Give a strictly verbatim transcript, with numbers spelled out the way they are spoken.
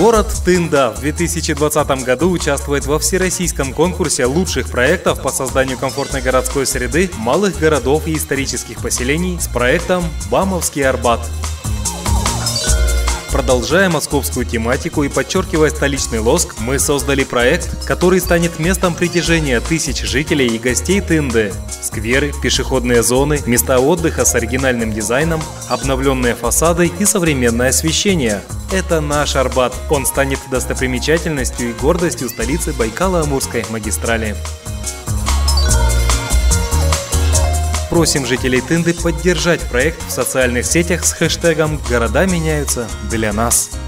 Город Тында в две тысячи двадцатом году участвует во всероссийском конкурсе лучших проектов по созданию комфортной городской среды малых городов и исторических поселений с проектом «Бамовский Арбат». Продолжая московскую тематику и подчеркивая столичный лоск, мы создали проект, который станет местом притяжения тысяч жителей и гостей Тынды. Скверы, пешеходные зоны, места отдыха с оригинальным дизайном, обновленные фасады и современное освещение. Это наш Арбат. Он станет достопримечательностью и гордостью столицы Байкало-Амурской магистрали. Просим жителей Тынды поддержать проект в социальных сетях с хэштегом «Города меняются для нас».